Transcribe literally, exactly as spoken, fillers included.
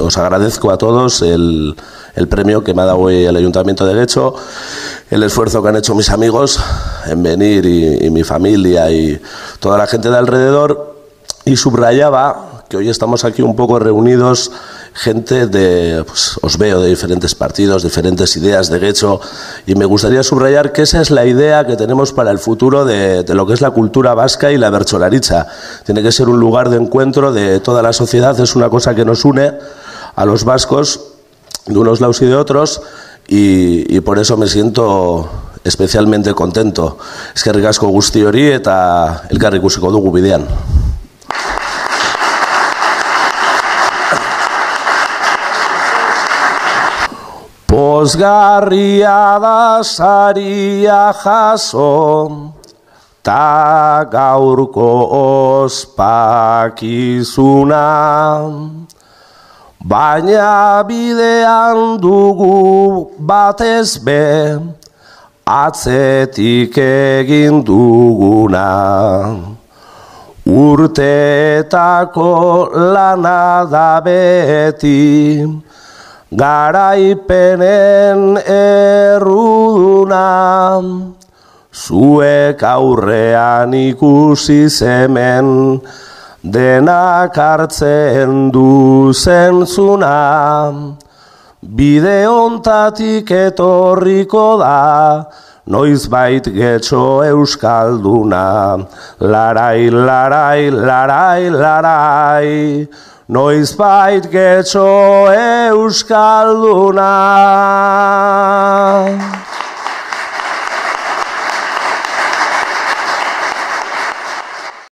os agradezco a todos el, el premio que me ha dado hoy el Ayuntamiento de Getxo, el esfuerzo que han hecho mis amigos en venir y, y mi familia y toda la gente de alrededor, y subrayaba que hoy estamos aquí un poco reunidos, gente de, pues, os veo de diferentes partidos, diferentes ideas de Getxo, y me gustaría subrayar que esa es la idea que tenemos para el futuro de, de lo que es la cultura vasca y la bertsolaritza. Tiene que ser un lugar de encuentro de toda la sociedad, es una cosa que nos une a los vascos de unos lados y de otros, y, y por eso me siento especialmente contento. Eskerrik asko guzti hori eta elkar ikusiko dugu bidean. Pozgarria da saria jaso, ta gaurko ospakizuna, baina bidean dugu batez be, atzetik egin duguna. Urteetako lana da beti, garaipenen erruduna, zuek aurrean ikusi zemen, denak hartzen du zentzuna, bide hontatik etorriko da, noizbait Getxo euskalduna, larai, larai, larai, larai, noizbait Getxo euskalduna.